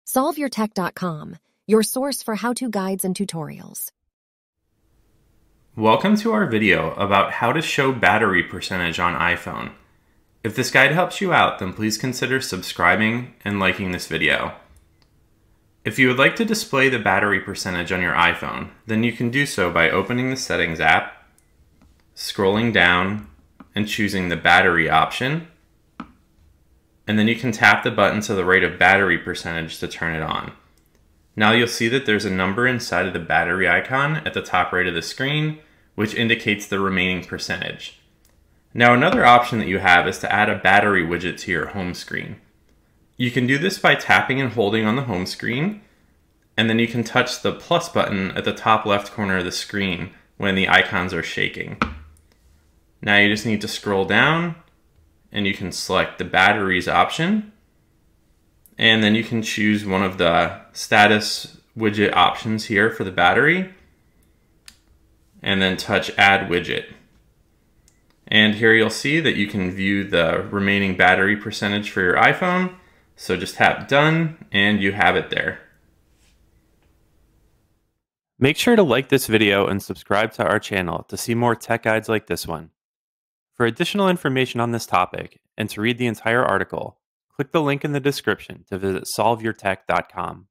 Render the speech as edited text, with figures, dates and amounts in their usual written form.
SolveYourTech.com, your source for how-to guides and tutorials. Welcome to our video about how to show battery percentage on iPhone. If this guide helps you out, then please consider subscribing and liking this video. If you would like to display the battery percentage on your iPhone, then you can do so by opening the Settings app, scrolling down, and choosing the battery option. And then you can tap the button to the right of battery percentage to turn it on. Now you'll see that there's a number inside of the battery icon at the top right of the screen, which indicates the remaining percentage. Now another option that you have is to add a battery widget to your home screen. You can do this by tapping and holding on the home screen, and then you can touch the plus button at the top left corner of the screen when the icons are shaking. Now you just need to scroll down and you can select the batteries option, and then you can choose one of the status widget options here for the battery, and then touch Add Widget. And here you'll see that you can view the remaining battery percentage for your iPhone. So just tap Done and you have it there. Make sure to like this video and subscribe to our channel to see more tech guides like this one. For additional information on this topic and to read the entire article, click the link in the description to visit SolveYourTech.com.